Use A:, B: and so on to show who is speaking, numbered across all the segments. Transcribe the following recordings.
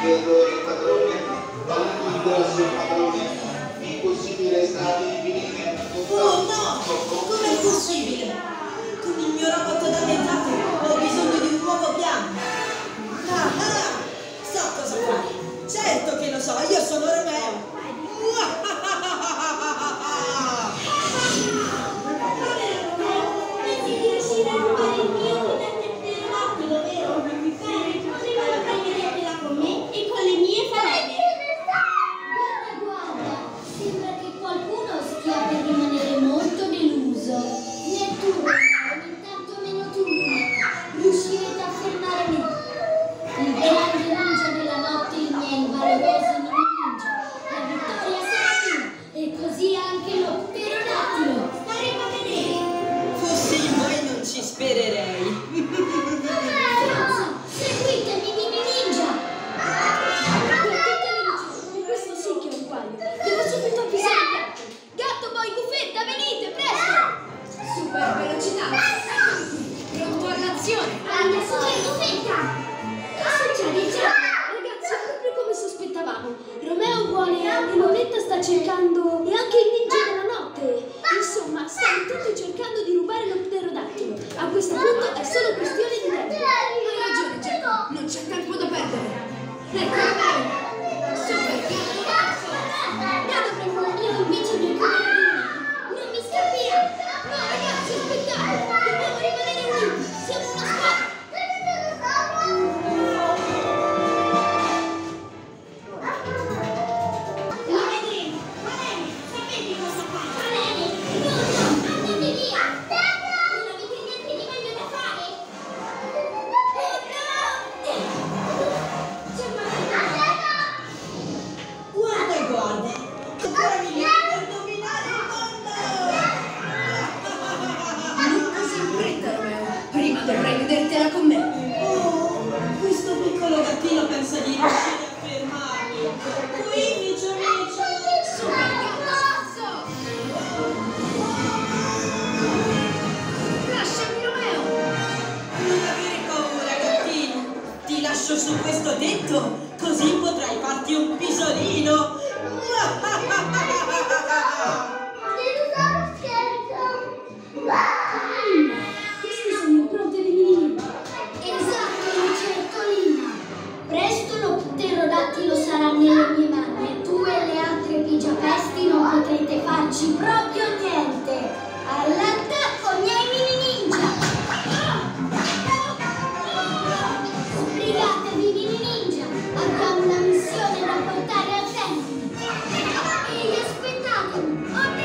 A: chiedo il padrone, al suo padrone, impossibile stare in venire.
B: Oh no! Com'è possibile? Con il mio robot danneggiato ho bisogno di un nuovo piano. So cosa fare. Certo che lo so, io sono Romeo.
C: Pensi di riuscire a rubare il mio potente pterodattilo, vero? Bene, poteva prenderla con me e con le mie falene. Guarda, guarda, sembra che qualcuno stia per rimanere molto deluso. Nettuno, intanto meno tu, riuscirete a fermare me. Il grande ninja della notte, i miei valorosi ninja. La vittoria sarà mia e così anche lo pterodattilo. Staremo a vedere.
B: Fossi in voi non ci spererei.
C: Forza, seguitemi, mini ninja. Per tutte le luci, questo sì che è un guaio. Devo subito avvisare il gatto. Gatto, boy, Gufetta, venite, presto.
D: Super velocità. Pronto all'azione.
C: Grande super Gufetta. Che succede, già?
D: Ragazzi, è proprio come sospettavamo. Romeo vuole e Loletta sta cercando e anche il ninja della notte. Insomma, stanno tutti cercando di rubare lo pterodattilo. A questo punto è solo questione di tempo. Hai ragione, Jack. Non c'è tempo da perdere. Ecco Romeo. Super gatto.
C: Io dovremmo invece di non mi scappi. No, ragazzi, aspettate. Dobbiamo rimanere uniti. Siamo una squadra. Lo vedremo. Falene, sapete cosa fare? Falene, no, andate via. Non avete niente di meglio da fare? Oh no! C'è Martina.
B: Guarda e guarda. Ancora milioni per dominare il mondo.
D: Non così in fretta, Romeo. Prima dovrei vedertela con me.
B: Oh, questo piccolo gattino pensa di riuscire a fermarmi. Qui, micio micio.
D: Super gatto. Lasciami, Romeo.
B: Non avere paura, gattino. Ti lascio su questo tetto, così potrai farti un pisolino.
C: Questi sono impronte di Nini. Esatto, lucertolina. Presto lo pterodattilo sarà nelle mie mani e tu e le altre pigiapesti non potrete farci proprio niente. All'attacco, miei mini ninja! Sbrigatevi, mini ninja! Abbiamo una missione da portare a termine. Ehi, aspettatemi! Ho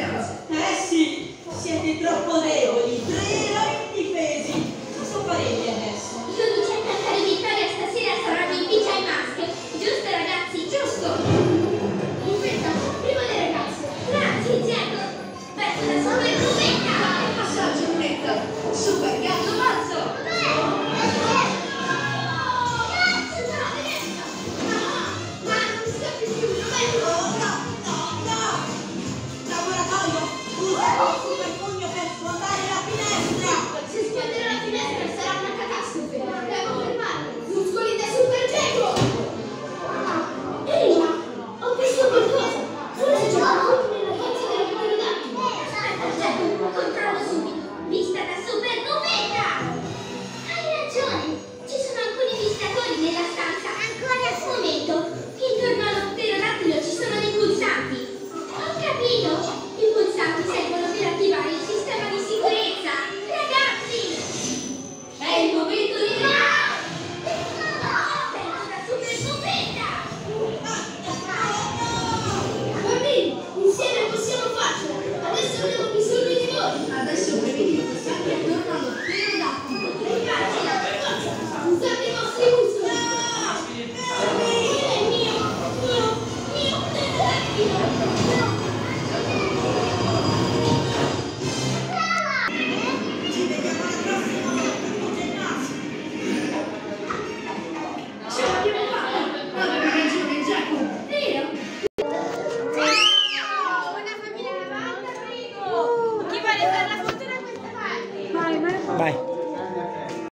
B: Eh sì, siete troppo deboli, 3 eroi indifesi. Cosa farete adesso?
C: Lucetta e Cari Vittoria stasera saranno in pigia e maschio. Giusto ragazzi, giusto? Lupetta, prima le ragazze. Grazie, Diego. Verso la super Lupetta. Passaggio, Lupetta. Super gatto mazzo. Cazzo, no, adesso. No, ma non si capisce più, Roberto.
B: No! Laboratorio, usa il super pugno per svuotare la finestra!
C: Se sfonderà la finestra sarà una catastrofe. Devo fermarlo. Muscoli da super Diego. Ehi, ho visto qualcosa. Forse c'è qualcuno nella forza della pterodattilo. Aspetta, Diego, controllo subito. Vista da super Lupetta. Hai ragione. Ci sono alcuni visitatori nella stanza. Ancora un momento. Intorno allo pterodattilo ci sono dei pulsanti. Ho capito. I pulsanti servono per attivare il sistema di sicurezza. Ragazzi! È il momento di... Pensa super Lupetta! Bambini, insieme possiamo farcela! Adesso abbiamo bisogno di voi! Adesso prevedete pulsanti attorno allo pterodattilo! Rifarcela, per forza! Usate i vostri muscoli! È mio pterodattilo!
B: Ci vediamo alla prossima volta, Giannassi!
C: Ce l'abbiamo fatta! Avevi ragione, Giacomo! Vero? Una famiglia lavanda, prego! Chi vuole fare la foto da questa parte?
E: Vai.